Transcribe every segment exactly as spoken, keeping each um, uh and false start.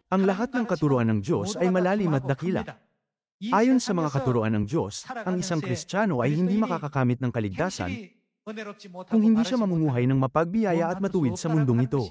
Ang lahat ng katuruan ng Diyos ay malalim at dakila. Ayon sa mga katuruan ng Diyos, ang isang Kristiyano ay hindi makakakamit ng kaligtasan kung hindi siya mamumuhay ng mapagbiyaya at matuwid sa mundong ito.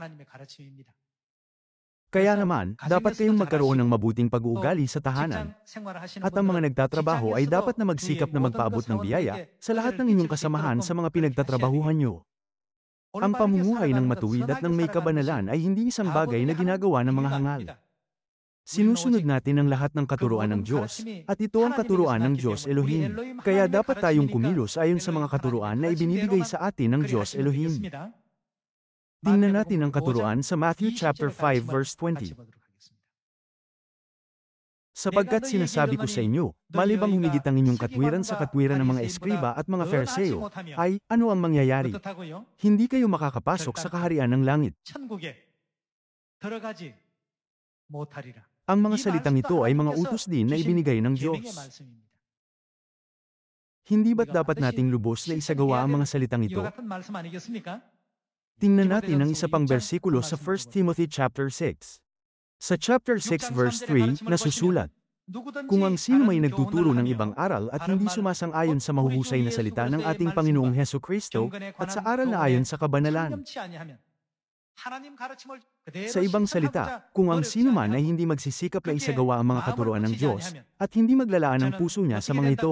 Kaya naman, dapat kayong magkaroon ng mabuting pag-uugali sa tahanan. At ang mga nagtatrabaho ay dapat na magsikap na magpaabot ng biyaya sa lahat ng inyong kasamahan sa mga pinagtatrabahuhan nyo. Ang pamumuhay ng matuwid at ng may kabanalan ay hindi isang bagay na ginagawa ng mga hangal. Sinusunod natin ang lahat ng katuruan ng Diyos, at ito ang katuruan ng Diyos Elohim. Kaya dapat tayong kumilos ayon sa mga katuruan na ibinibigay sa atin ng Diyos Elohim. Tingnan natin ang katuruan sa Matthew chapter five verse twenty. Sapagkat sinasabi ko sa inyo, malibang humigit ang inyong katwiran sa katwiran ng mga eskriba at mga Fariseo, ay, ano ang mangyayari? Hindi kayo makakapasok sa kaharian ng langit. Ang mga salitang ito ay mga utos din na ibinigay ng Diyos. Hindi ba't dapat nating lubos na isagawa ang mga salitang ito? Tingnan natin ang isa pang bersikulo sa First Timothy chapter six. Sa chapter six verse three, nasusulat, kung ang sino may nagtuturo ng ibang aral at hindi sumasang-ayon sa mahuhusay na salita ng ating Panginoong Hesukristo at sa aral na ayon sa kabanalan. Sa ibang salita, kung ang sino man ay hindi magsisikap na isagawa ang mga katuruan ng Diyos at hindi maglalaan ang puso niya sa mga ito,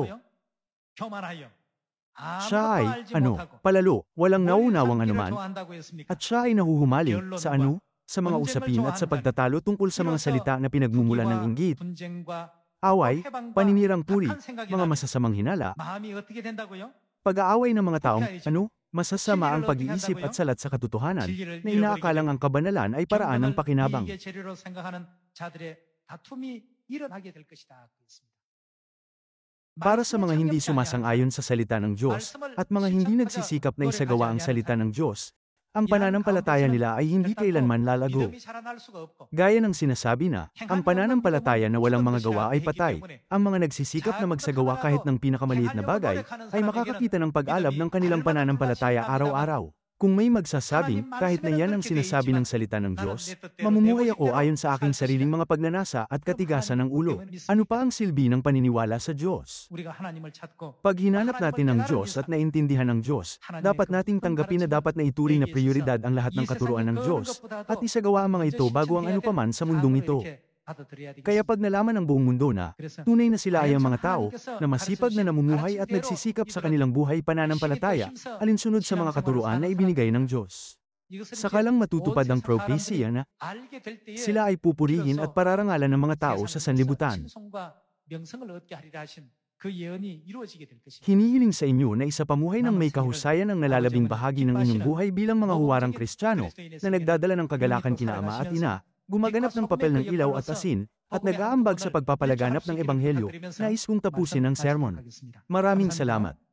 siya ay, ano, palalo, walang naunawang anuman, at siya ay nahuhumaling, sa ano? Sa mga usapin at sa pagtatalo tungkol sa mga salita na pinagmumulan ng inggit, away, paninirang puri, mga masasamang hinala, pag-aaway ng mga taong, ano, masasama ang pag-iisip at salat sa katotohanan, na inaakalang ang kabanalan ay paraan ng pakinabang. Para sa mga hindi sumasang-ayon sa salita ng Diyos, at mga hindi nagsisikap na isagawa ang salita ng Diyos, ang pananampalataya nila ay hindi kailanman lalago. Gaya ng sinasabi na, ang pananampalataya na walang mga gawa ay patay. Ang mga nagsisikap na magsagawa kahit ng pinakamaliit na bagay, ay makakakita ng pag-alab ng kanilang pananampalataya araw-araw. Kung may magsasabing, kahit na yan ang sinasabi ng salita ng Diyos, mamumuhay ako ayon sa aking sariling mga pagnanasa at katigasan ng ulo. Ano pa ang silbi ng paniniwala sa Diyos? Pag hinanap natin ang Diyos at naintindihan ng Diyos, dapat nating tanggapin na dapat na ituring na prioridad ang lahat ng katuruan ng Diyos, at isagawa ang mga ito bago ang anupaman sa mundong ito. Kaya pag nalaman ng buong mundo na, tunay na sila ay ang mga tao, na masipag na namumuhay at nagsisikap sa kanilang buhay pananampalataya, alinsunod sa mga katuruan na ibinigay ng Diyos. Saka lang matutupad ang propesya na, sila ay pupurihin at pararangalan ng mga tao sa sanlibutan. Hinihiling sa inyo na isa pamuhay ng may kahusayan ang nalalabing bahagi ng inyong buhay bilang mga huwarang Kristiyano, na nagdadala ng kagalakan kina Ama at Ina, gumaganap ng papel ng ilaw at asin, at nag-aambag sa pagpapalaganap ng Ebanghelyo, nais kong tapusin ang sermon. Maraming salamat.